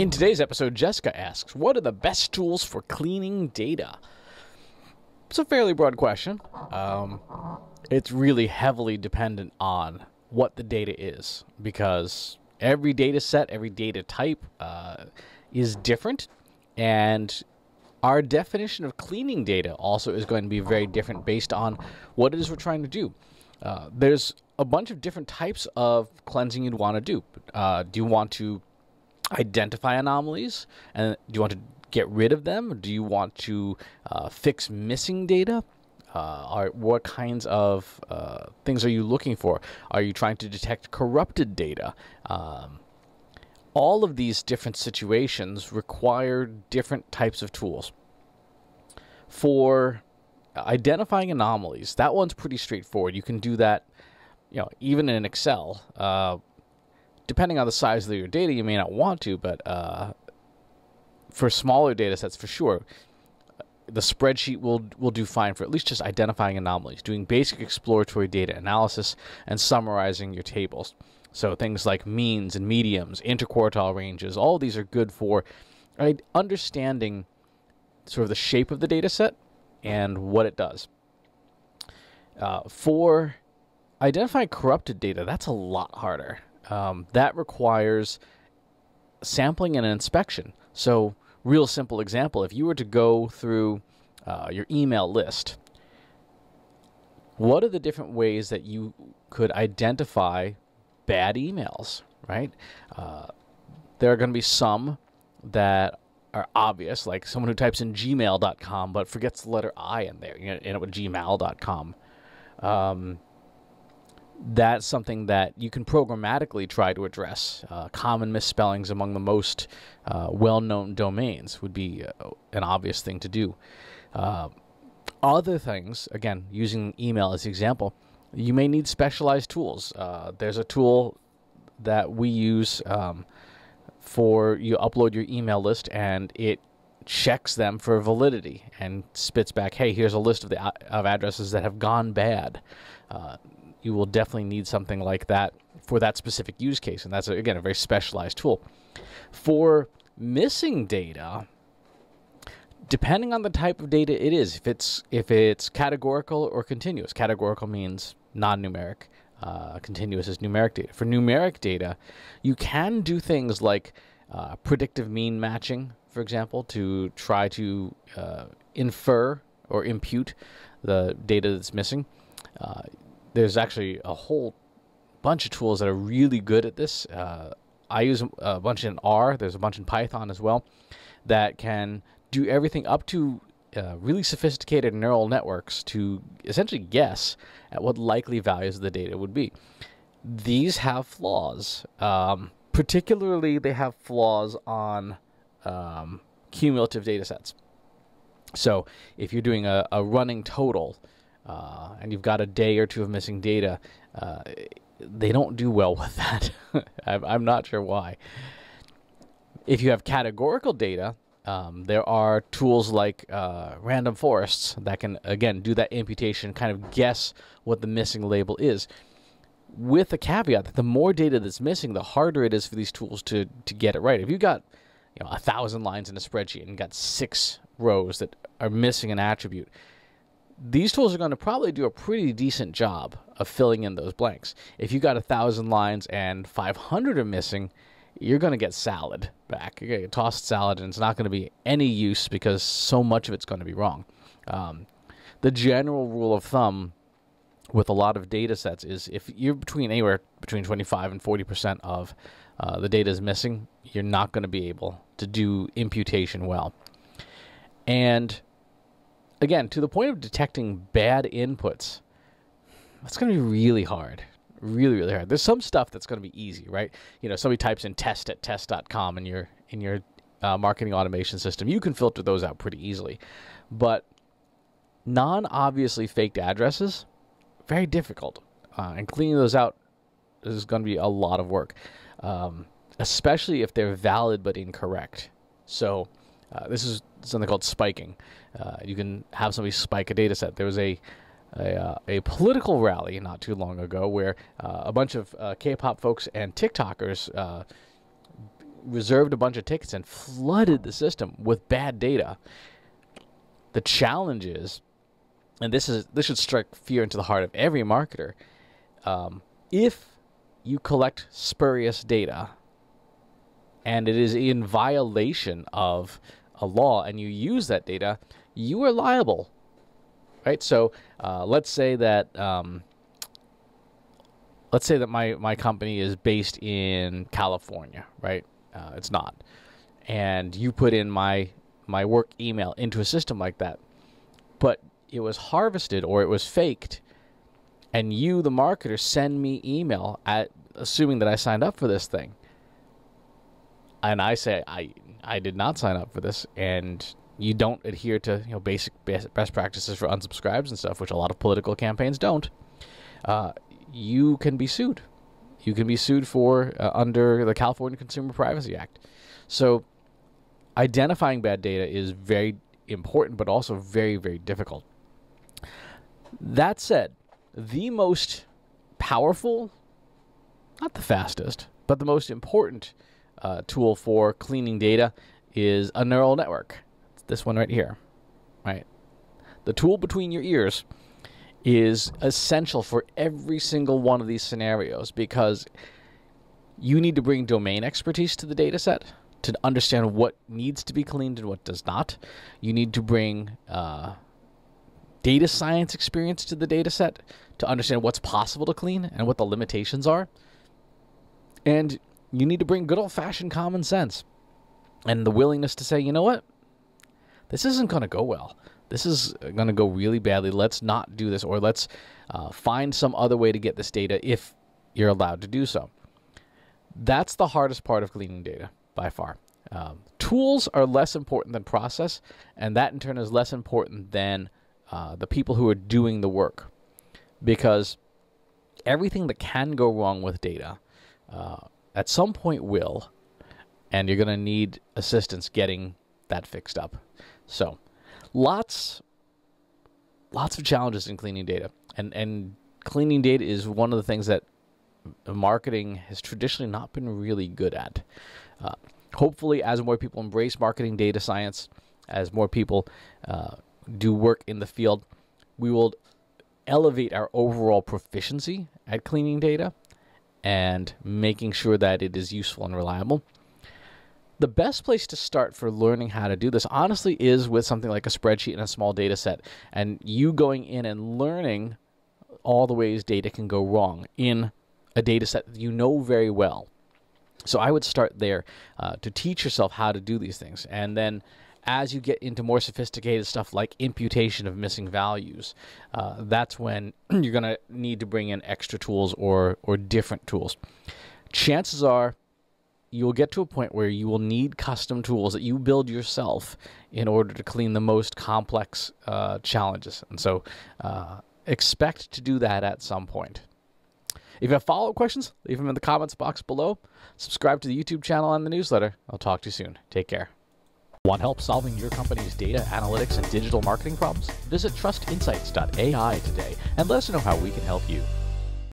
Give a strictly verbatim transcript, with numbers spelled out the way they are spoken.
In today's episode, Jessica asks, what are the best tools for cleaning data? It's a fairly broad question. Um, it's really heavily dependent on what the data is, because every data set, every data type uh, is different, and our definition of cleaning data also is going to be very different based on what it is we're trying to do. Uh, there's a bunch of different types of cleansing you'd want to do. Uh, do you want to identify anomalies, and do you want to get rid of them? Do you want to uh, fix missing data? Uh, are, what kinds of uh, things are you looking for? Are you trying to detect corrupted data? Um, all of these different situations require different types of tools. For identifying anomalies, that one's pretty straightforward. You can do that, you know, even in Excel. Uh, depending on the size of your data, you may not want to, but uh, for smaller data sets, for sure, the spreadsheet will will do fine for at least just identifying anomalies, doing basic exploratory data analysis, and summarizing your tables. So things like means and mediums, interquartile ranges, all of these are good for right, understanding sort of the shape of the data set and what it does. Uh, for identifying corrupted data, that's a lot harder. Um, that requires sampling and inspection. So, real simple example, if you were to go through uh, your email list, what are the different ways that you could identify bad emails, right? Uh, there are going to be some that are obvious, like someone who types in gmail dot com but forgets the letter I in there, you know, end up with gmail dot com. Um, that's something that you can programmatically try to address. Uh, common misspellings among the most uh, well-known domains would be uh, an obvious thing to do. Uh, other things, again, using email as the example, you may need specialized tools. Uh, there's a tool that we use um, for you upload your email list, and it checks them for validity and spits back, hey, here's a list of the of addresses that have gone bad. Uh, you will definitely need something like that for that specific use case, and that's, again, a very specialized tool. For missing data, depending on the type of data it is, if it's if it's categorical or continuous. Categorical means non-numeric. Uh, continuous is numeric data. For numeric data, you can do things like uh, predictive mean matching, for example, to try to uh, infer or impute the data that's missing. Uh, there's actually a whole bunch of tools that are really good at this. Uh, I use a bunch in R. There's a bunch in Python as well that can do everything up to uh, really sophisticated neural networks to essentially guess at what likely values of the data would be. These have flaws. Um, particularly, they have flaws on um, cumulative data sets. So if you're doing a, a running total uh, and you've got a day or two of missing data, uh, they don't do well with that. I'm, I'm not sure why. If you have categorical data, Um, there are tools like uh, random forests that can, again, do that imputation, kind of guess what the missing label is, with a caveat that the more data that's missing, the harder it is for these tools to, to get it right. If you've got, you know, a thousand lines in a spreadsheet and got six rows that are missing an attribute, these tools are going to probably do a pretty decent job of filling in those blanks. If you got a thousand lines and five hundred are missing, you're going to get salad back. You're going to get tossed salad, and it's not going to be any use because so much of it's going to be wrong. Um, the general rule of thumb with a lot of data sets is if you're between anywhere between twenty-five and forty percent of uh, the data is missing, you're not going to be able to do imputation well. And again, to the point of detecting bad inputs, that's going to be really hard. Really, really hard. There's some stuff that's going to be easy, right? You know, somebody types in test at test dot com in your in your uh, marketing automation system. You can filter those out pretty easily. But non-obviously faked addresses, very difficult. Uh, and cleaning those out is going to be a lot of work, um, especially if they're valid but incorrect. So uh, this is something called spiking. Uh, you can have somebody spike a data set. There was a a, uh, a political rally not too long ago where uh, a bunch of uh, K-pop folks and TikTokers uh, reserved a bunch of tickets and flooded the system with bad data. The challenge is, and this is this should strike fear into the heart of every marketer, um, if you collect spurious data and it is in violation of a law and you use that data, you are liable, right? So uh, let's say that um, let's say that my, my company is based in California, right? Uh, it's not. And you put in my my work email into a system like that, but it was harvested or it was faked, and you, the marketer, send me email at assuming that I signed up for this thing, and I say I I did not sign up for this, and you don't adhere to you know basic best practices for unsubscribes and stuff, which a lot of political campaigns don't, uh, you can be sued. You can be sued for uh, under the California Consumer Privacy Act. So identifying bad data is very important, but also very, very difficult. That said, the most powerful, not the fastest, but the most important uh, tool for cleaning data is a neural network. It's this one right here, right? The tool between your ears is essential for every single one of these scenarios, because you need to bring domain expertise to the data set to understand what needs to be cleaned and what does not. You need to bring uh, data science experience to the data set to understand what's possible to clean and what the limitations are. And you need to bring good old-fashioned common sense and the willingness to say, you know what, this isn't going to go well. This is going to go really badly. Let's not do this, or let's uh, find some other way to get this data if you're allowed to do so. That's the hardest part of cleaning data by far. Um, tools are less important than process, and that in turn is less important than uh, the people who are doing the work, because everything that can go wrong with data uh, at some point will, and you're going to need assistance getting that fixed up. So lots lots of challenges in cleaning data, and and cleaning data is one of the things that marketing has traditionally not been really good at. Uh, hopefully, as more people embrace marketing data science, as more people uh, do work in the field, we will elevate our overall proficiency at cleaning data and making sure that it is useful and reliable. The best place to start for learning how to do this, honestly, is with something like a spreadsheet and a small data set, and you going in and learning all the ways data can go wrong in a data set that you know very well. So I would start there uh, to teach yourself how to do these things. And then as you get into more sophisticated stuff like imputation of missing values, uh, that's when you're going to need to bring in extra tools or, or different tools. Chances are you will get to a point where you will need custom tools that you build yourself in order to clean the most complex uh, challenges. And so uh, expect to do that at some point. If you have follow-up questions, leave them in the comments box below. Subscribe to the YouTube channel and the newsletter. I'll talk to you soon. Take care. Want help solving your company's data, analytics, and digital marketing problems? Visit trust insights dot A I today and let us know how we can help you.